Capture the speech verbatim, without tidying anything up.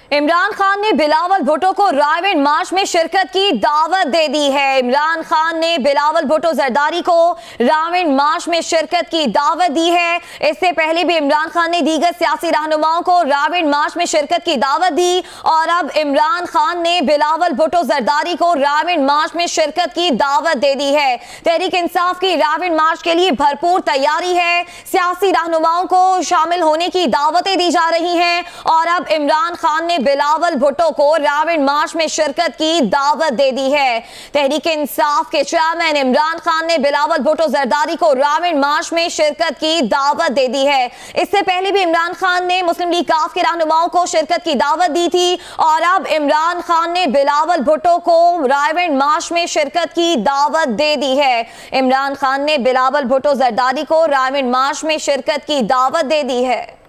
इमरान खान ने बिलावल भुट्टो को रायविंड मार्च में शिरकत की दावत दे दी है। इमरान खान ने बिलावल भुट्टो जरदारी को रायविंड मार्च में शिरकत की दावत दी है। इससे पहले भी इमरान खान ने दीगर सियासी रहनुमाओं को रायविंड मार्च में शिरकत की दावत दी और अब इमरान खान ने बिलावल भुट्टो जरदारी को रायविंड मार्च में शिरकत की दावत दे दी है। तहरीक इंसाफ की रायविंड मार्च के लिए भरपूर तैयारी है। सियासी रहनुमाओं को शामिल होने की दावतें दी जा रही हैं और अब इमरान खान ने बिलावल भुट्टो को रायविंड मार्च में शिरकत की दावत दे दी है। तहरीक इंसाफ के चेयरमैन इमरान खान ने बिलावल भुट्टो जरदारी को रायविंड मार्च में शिरकत की दावत दे दी है। इससे पहले भी इमरान खान ने मुस्लिम लीग काफ के रहनुमाओं को शिरकत की दावत दी थी और अब इमरान खान ने बिलावल भुट्टो को रायविंड मार्च में शिरकत की दावत दे दी है। इमरान खान ने बिलावल भुट्टो जरदारी को रायविंड मार्च में शिरकत की दावत दे दी है।